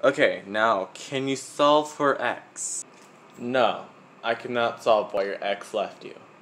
Okay, now, can you solve for x? No, I cannot solve why your ex left you.